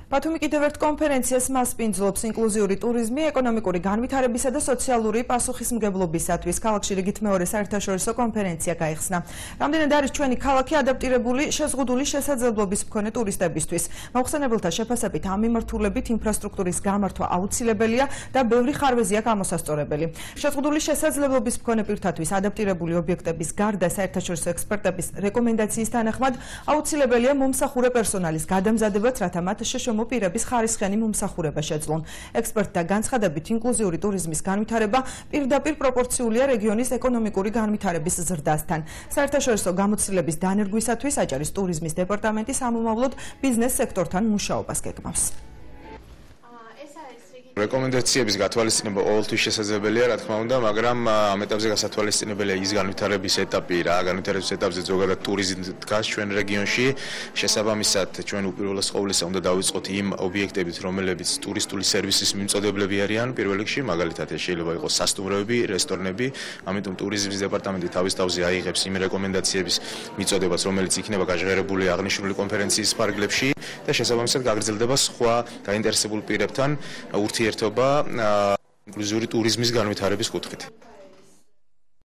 ბათუმი კიდევ ერთ კონფერენციას მასპინძლობს ინკლუზიური ტურიზმი, ეკონომიკური განვითარებისა და სოციალური პასუხისმგებლობისათვის. ქალაქში რიგით მეორე საერთაშორისო კონფერენცია გაიხსნა. რამდენად არის ჩვენი ქალაქი ადაპტირებული შეზღუდული შესაძლებლობის მქონე ტურისტებისთვის. მოხსენებელთა შეფასებით ამ მიმართულებით ინფრასტრუქტურის გამართვა აუცილებელია და ბევრი ხარვეზია გამოსასწორებელი. შეზღუდული შესაძლებლობის მქონე პირთათვის ადაპტირებული ობიექტების გარდა საერთაშორისო ექსპერტების რეკომენდაციის თანახმად აუცილებელია მომსახურე პერსონალის გადამზადებაც, რათა მათ მოპირების ხარისხიანი მომსახურება შეძლონ. ექსპერტთა განცხადებით, ინკლუზიური ტურიზმის განვითარება პირდაპირ პროპორციულია რეგიონის ეკონომიკური განვითარების ზრდასთან. საერთაშორისო გამოცდილების დანერგვისათვის აჭარის ტურიზმის დეპარტამენტი სამომავლოდ ბიზნეს სექტორთან მუშაობას გეგმავს. რეკომენდაციების გათვალისწინება ყოველთვის შესაძლებელია, რა თქმა უნდა, მაგრამ ამ ეტაპზე გასათვალისწინებელია ის განვითარების ეტაპი, რა განვითარების ეტაპზე ზოგადად ტურიზმი დგას ჩვენ რეგიონში. შესაბამისად, ჩვენ უპირველეს ყოვლისა უნდა დავიწყოთ იმ ობიექტებით, რომლებიც ტურისტული სერვისის მიმწოდებლები არიან პირველ რიგში, მაგალითად შეიძლება იყოს სასტუმროები, რესტორნები, ამიტომ ტურიზმის დეპარტამენტი თავის თავზე აიღებს იმ რეკომენდაციების მიწოდებას, რომელიც იქნება გაჟღერებული აღნიშნული კონფერენციის ფარგლებში და შესაბამისად გაგრძელდება სხვა გაინტერესებულ პირებთან ურთიერთობა ინკლუზიური ტურიზმის განვითარების კუთხით.